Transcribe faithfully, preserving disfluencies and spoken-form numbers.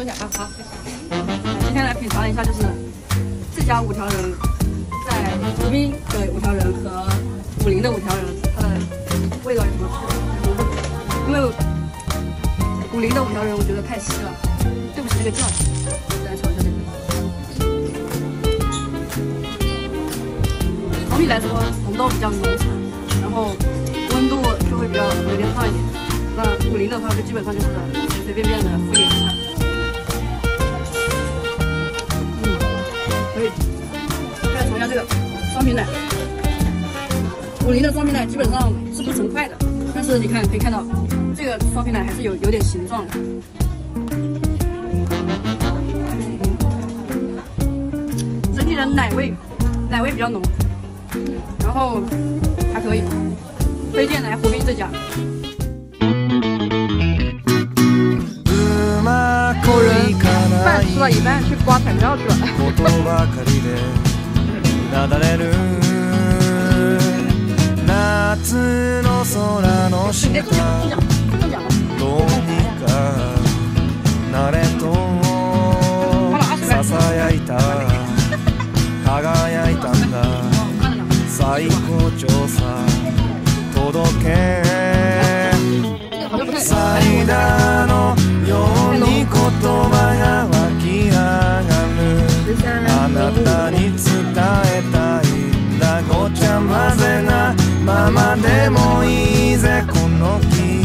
蹲下，好好。今天来品尝一下，就是这家五条人在宜宾的五条人和武林的五条人，它的味道有什么区别？因为武林的五条人我觉得太稀了，对不起这个酱。来尝一下这个。总体来说，红豆比较浓，然后温度就会比较有点烫一点。那武林的话，就基本上就是随随便便的敷点一下。嗯，可以。再尝一下这个双皮奶。武林的双皮奶基本上是不成块的，但是你看可以看到，这个双皮奶还是有有点形状的。整体的奶味，奶味比较浓，然后还可以，推荐来湖滨这家。有人饭吃到一半去刮彩票去了。 夏の空の下どうにかなれとささやいた輝いたんだ最高潮さ届けサイダーのように言葉が湧き上がるあなたに伝えたいんだごちゃ混ぜなままでもいいぜこの気